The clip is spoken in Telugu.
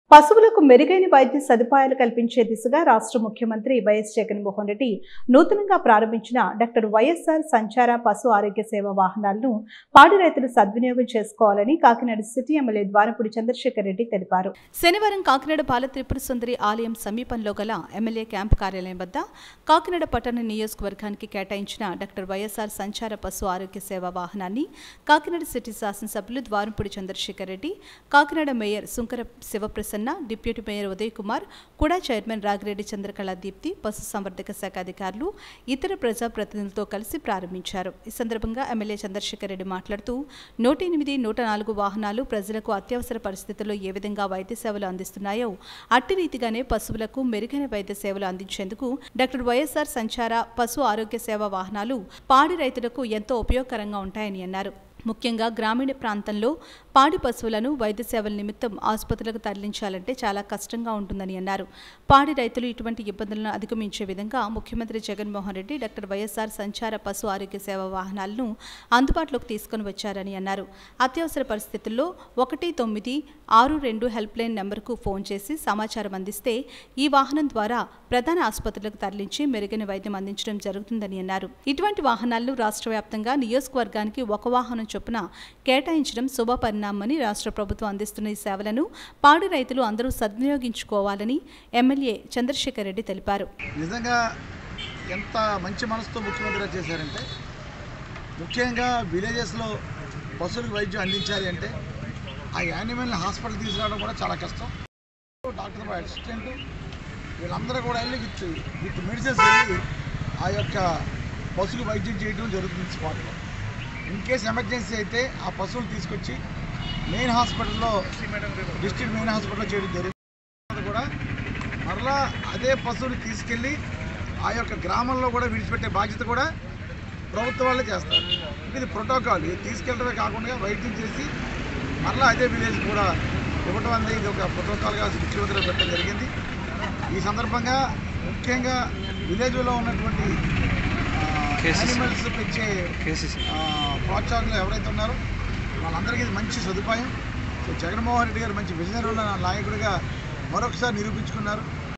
పశువులకు మెరుగైన వైద్య సదుపాయాలు కల్పించే దిశగా రాష్ట్ర ముఖ్యమంత్రి వైఎస్ జగన్మోహన్ రెడ్డి నూతనంగా ప్రారంభించిన డాక్టర్ వైఎస్ఆర్ సంచార పశు ఆరోగ్య సేవ వాహనాలను పాడి రైతులు సద్వినియోగం చేసుకోవాలని కాకినాడ సిటీ ఎమ్మెల్యే ద్వారపూడి చంద్రశేఖర్ రెడ్డి తెలిపారు. శనివారం కాకినాడ బాల త్రిపుర సుందరి ఆలయం సమీపంలో గల ఎమ్మెల్యే క్యాంపు కార్యాలయం వద్ద కాకినాడ పట్టణ నియోజకవర్గానికి కేటాయించిన డాక్టర్ వైఎస్ఆర్ సంచార పశు ఆరోగ్య సేవ వాహనాన్ని కాకినాడ సిటీ శాసనసభ్యులు Dwarapudi Chandrasekhar Reddy, Kakinada mayor Sunkara Sivaprasad, deputy mayor Uday Kumar, కూడా చైర్మన్ రాగిరెడ్డి చంద్రకళ దీప్తి, పశు సంవర్ధక శాఖ అధికారులు, ఇతర ప్రజాప్రతినిధులతో కలిసి ప్రారంభించారు. ఈ సందర్భంగా ఎమ్మెల్యే చంద్రశేఖర్ రెడ్డి మాట్లాడుతూ 108, 104 వాహనాలు ప్రజలకు అత్యవసర పరిస్థితుల్లో ఏ విధంగా వైద్య సేవలు అందిస్తున్నాయో అట్టి రీతిగానే పశువులకు మెరుగైన వైద్య సేవలు అందించేందుకు డాక్టర్ వైఎస్ఆర్ సంచార పశు ఆరోగ్య సేవ వాహనాలు పాడి రైతులకు ఎంతో ఉపయోగకరంగా ఉంటాయని అన్నారు. ముఖ్యంగా గ్రామీణ ప్రాంతంలో పాడి పశువులను వైద్య సేవల నిమిత్తం ఆసుపత్రులకు తరలించాలంటే చాలా కష్టంగా ఉంటుందని అన్నారు. పాడి రైతులు ఇటువంటి ఇబ్బందులను అధిగమించే విధంగా ముఖ్యమంత్రి జగన్మోహన్ రెడ్డి డాక్టర్ వైఎస్ఆర్ సంచార పశు ఆరోగ్య సేవ వాహనాలను అందుబాటులోకి తీసుకుని వచ్చారని అన్నారు. అత్యవసర పరిస్థితుల్లో 1962 హెల్ప్ లైన్ నెంబర్కు ఫోన్ చేసి సమాచారం అందిస్తే ఈ వాహనం ద్వారా ప్రధాన ఆసుపత్రులకు తరలించి మెరుగైన వైద్యం అందించడం జరుగుతుందని అన్నారు. ఇటువంటి వాహనాలను రాష్ట్ర వ్యాప్తంగా నియోజకవర్గానికి ఒక వాహనం చొప్పున కేటాయించడం శుభ పరిణామని రాష్ట్ర ప్రభుత్వం అందిస్తున్న ఈ సేవలను పాడి రైతులు అందరూ సద్వినియోగించుకోవాలని ఎమ్మెల్యే చంద్రశేఖర్ రెడ్డి తెలిపారు. నిజంగా ఎంత మంచి మనసుతో ముఖ్యమంత్రి చేశారంటే, ముఖ్యంగా విలేజెస్లో పశువులకు వైద్యం అందించాలి అంటే ఆ యానిమల్ని హాస్పిటల్ తీసుకురావడం కూడా చాలా కష్టం. డాక్టర్ అసిస్టెంట్ వీళ్ళందరూ కూడా వెళ్ళి విత్ మెడిసిన్స్ వెళ్ళి ఆ యొక్క పశువులకు వైద్యం చేయడం జరుగుతుంది స్పాట్లో. ఇన్ కేస్ ఎమర్జెన్సీ అయితే ఆ పశువులు తీసుకొచ్చి మెయిన్ హాస్పిటల్లో డిస్ట్రిక్ట్ మెయిన్ హాస్పిటల్లో చేయడం జరుగుతుంది. కూడా మరలా అదే పశువుని తీసుకెళ్ళి ఆ యొక్క గ్రామంలో కూడా విడిచిపెట్టే బాధ్యత కూడా ప్రభుత్వం వాళ్ళే చేస్తారు. ఇది ప్రోటోకాల్. ఇది తీసుకెళ్ళడమే కాకుండా వైద్యం చేసి మరలా అదే విలేజ్ కూడా ఇవ్వడం అనేది ఇది ఒక ప్రోటోకాల్గా ముఖ్యమంత్రి పెట్టడం జరిగింది. ఈ సందర్భంగా ముఖ్యంగా విలేజ్లో ఉన్నటువంటి యానిమల్స్ పెంచే ప్రోత్సాహకులు ఎవరైతే ఉన్నారో వాళ్ళందరికీ ఇది మంచి సదుపాయం. సో జగన్మోహన్ రెడ్డి గారు మంచి విజనరీ ఉన్న నాయకుడిగా మరొకసారి నిరూపించుకున్నారు.